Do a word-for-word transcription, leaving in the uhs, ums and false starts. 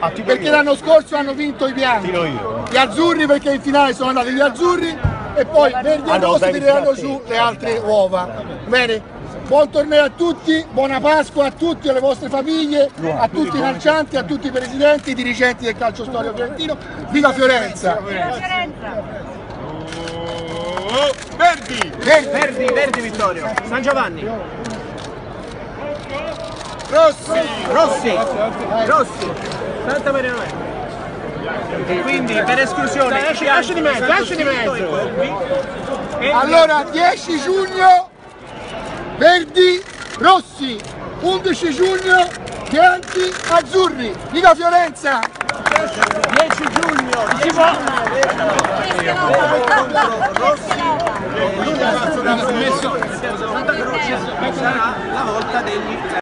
perché l'anno scorso hanno vinto i bianchi, gli azzurri perché in finale sono andati gli azzurri e poi verdi e rossi tireranno su le altre uova. Bene? Buon torneo a tutti, buona Pasqua a tutti, alle vostre famiglie, a tutti i calcianti, a tutti i presidenti, i dirigenti del calcio storico fiorentino. Viva Fiorenza! Viva Fiorenza! Oh, Verdi! Verdi, Verdi, Verdi Vittorio, San Giovanni. Rossi! Rossi! Rossi! Santa Maria Novella. E quindi per esclusione Dai, esci, esci di mezzo, esci di mezzo! E Allora, dieci giugno, Verdi, Rossi, undici giugno, bianchi, azzurri. Viva Fiorenza! dieci giugno, Rossi! sarà la volta degli